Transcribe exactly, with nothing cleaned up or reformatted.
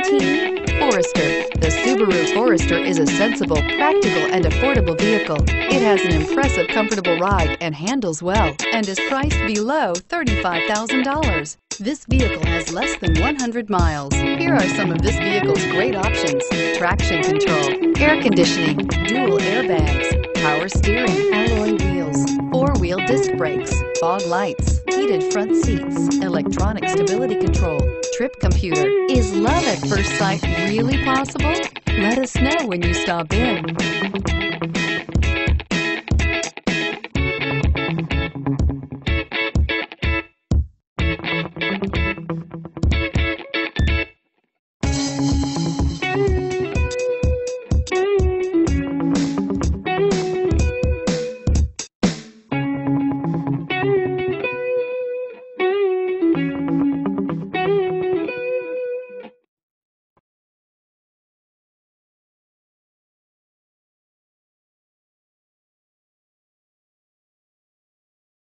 seventeen Forester. The Subaru Forester is a sensible, practical, and affordable vehicle. It has an impressive, comfortable ride and handles well, and is priced below thirty-five thousand dollars. This vehicle has less than one hundred miles. Here are some of this vehicle's great options: traction control, air conditioning, dual airbags, power steering, alloy wheels, four-wheel disc brakes, fog lights, heated front seats, electronic stability control, trip computer. Is love at first sight really possible? Let us know when you stop in.